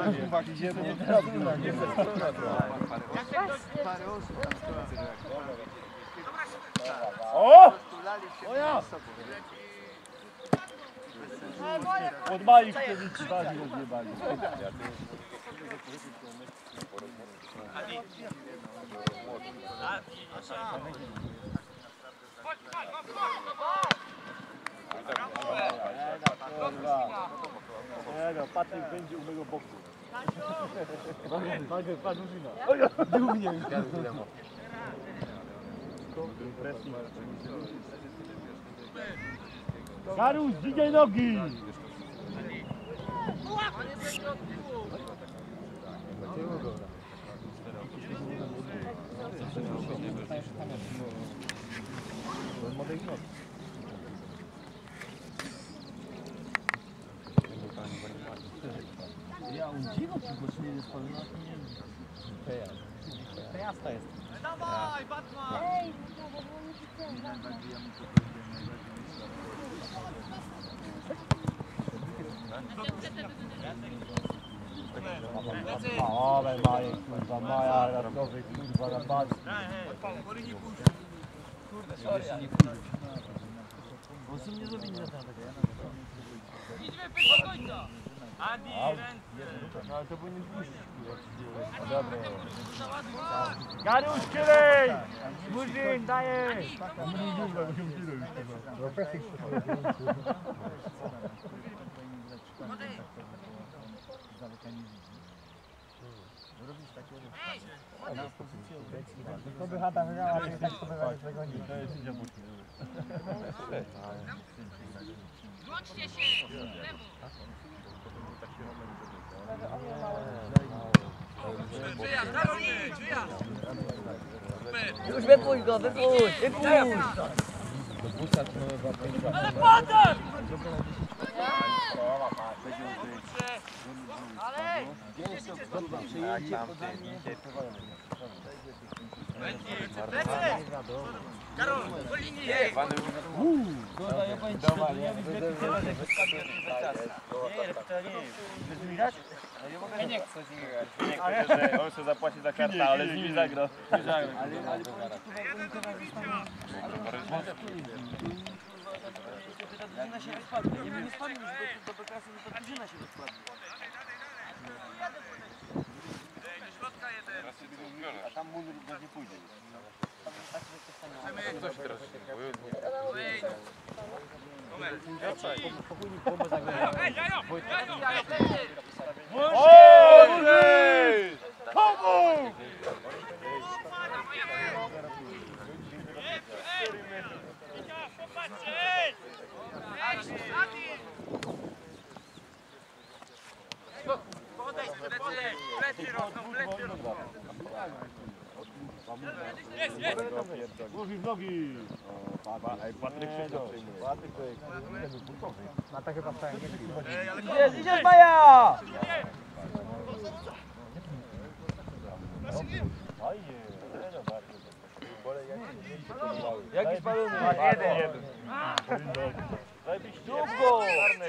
O! Od małych wtedy ci bardziej rozjebali. Nie no, Patryk będzie u mego boku. Pan Murzyna. Dumnie. Karuś, dźwigaj nogi! Ja on dziwo przygotowanie jest palna, to nie wiem. Pejasta jest. Dawaj, Batman! Ej, bo nie chcę. O, maje, kurwa, Maja, radkowy, kurwa, na baz. Kurde, sorry, nie pójdzie. On się nie zrobi na tego. Idźmy do końca! Adi, No ale to powinien puścić. Dobra. Garuś, kierej! Murzyn, dajesz! To by chata wygrała, nie tak to by zagonił. To jest idzie buty. Włączcie się! Wyjazd, wyjazd! Już wypuść go, wypuść! Ale! Karol, po linii! Kurwa, ja powiem ci, że nie wiem, jak to nie widać? Ja nie chcę z nimi grać. Nie chcę, że on się zapłaci za kartę, ale z nimi zagra. Ale drużyna się rozpadła. Nie spadnie do klasy, to drużyna się rozpadła. A tam mundur nie pójdzie. Coś teraz się Pomóż! Plecy rosną. Głowi w nogi! Patryk się przyjmuje. Patryk był punktowy. Na to chyba wstałem nie Idziesz, Maja! Jaki spalony? Jeden. Szybko!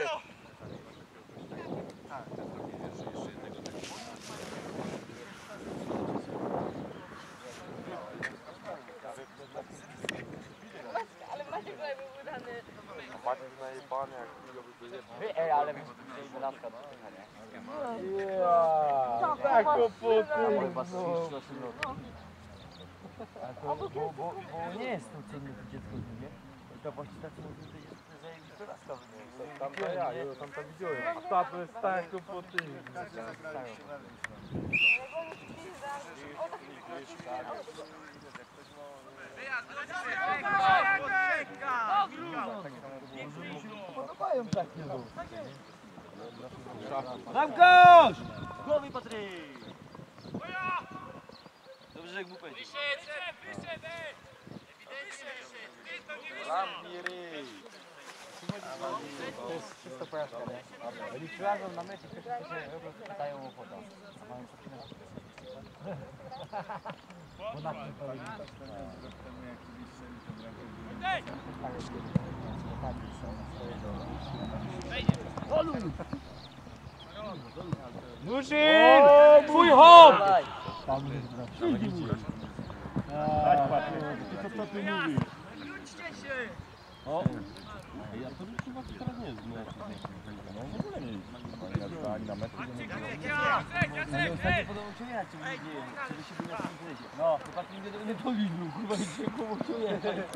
Ej, ale wyjdzie laska do Tak, kłopoty. Bo nie jest to cenny dziecko, nie? To właśnie tak mówię, że jest zajebista laska. Tam to ja widziałem. A ta to jest tak kłopoty. Podobają takie Zamkosz! Głowy, Patryk! Dobrze, że jak mu powiedzieć. Wyszedł! To jest czysto porażka, nie? Oni przyjadą na mecz i ktoś się pytają o wodę. Mają zaczynać. Bo na tym powinni. Murzyn! Twój hop! Co ty mówisz? Wróćcie się! Ja to już chyba teraz nie znam. No w ogóle nie. Ani na metr nie Jacek! Podobno czuję, jak cię nie żeby się był na tym lezie. No, chłopaki nie powinno, kurwa, i się koło czuję.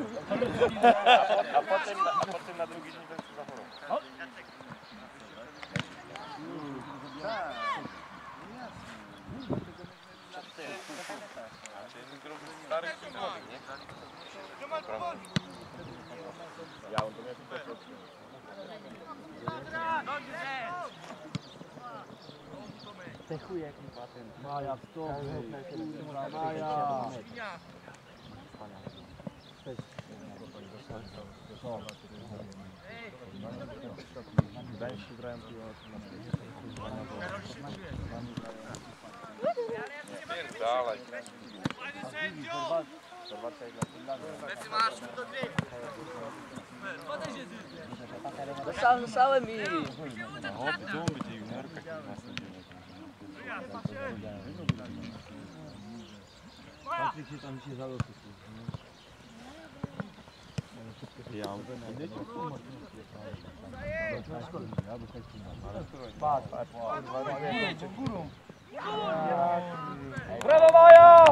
a potem na drugi dzień będzie zachorował. Ja on to miał Te chuje jak mi patent. Maja, stop. Maja. dalej. Plecy masz, do gry! Podejdź się Zasałem i... No, to będzie juniorka, chyba Patryk się tam się zaloczy. Ja mam Patrz, górą. Brawo Maja!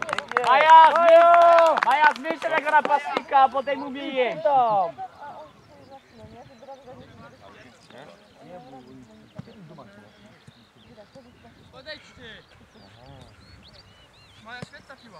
Maja, zmień się tego napastnika, a potem umieje. Podejdźcie! Moja świetna piła.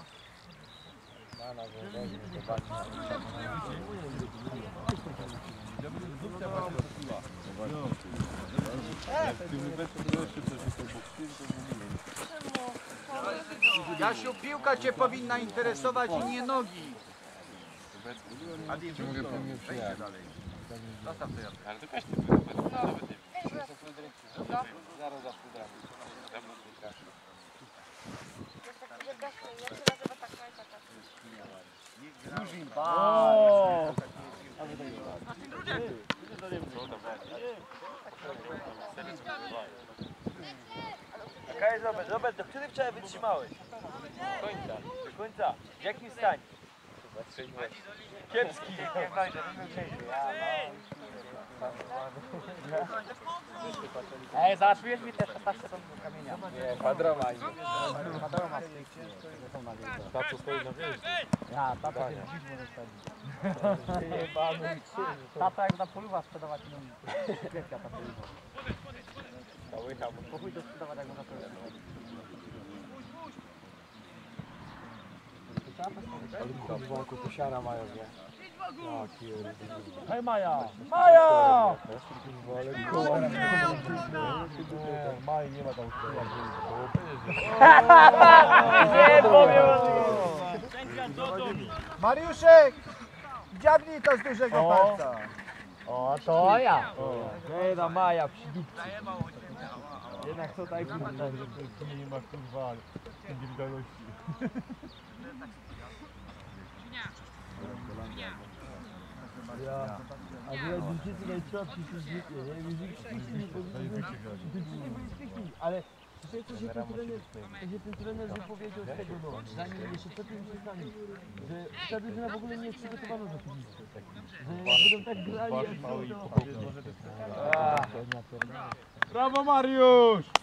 Jasiu, piłka cię powinna interesować i nie nogi. Ale to też Robert, do której wczoraj wytrzymałeś? Do końca. W jakim stanie? Kiepski. Ej, załatwiłeś mi też patrzę tam do kamienia. Nie, padroma. Padroma. Tato stoi na wieży. Ja, tata się dziś może wsadzić. Tata jak na poluwa sprzedawać, no kwiatka ta poluwa. Po chuj to sprzedawać jak można sprzedawać. Kurwa, posiara mają, nie? Hej Maja! Maja! Maj nie ma tam Nie powiem! Mariuszek! Dziabnij to z dużego palca. O, to ja! Hej na Maja, przydupcy. Jednak to tak kurwa. nie ma kurwa indywidualności. A wy dziewczycy najsłabsi są dzieci, nie? Wy śpieszni, ale co się ten trener wypowiedział z tego, no, zanim jeszcze przed tym miesiącami, że ta drużyna w ogóle nie jest przygotowana do tego, że będą tak grali, jak to... Brawo Mariusz!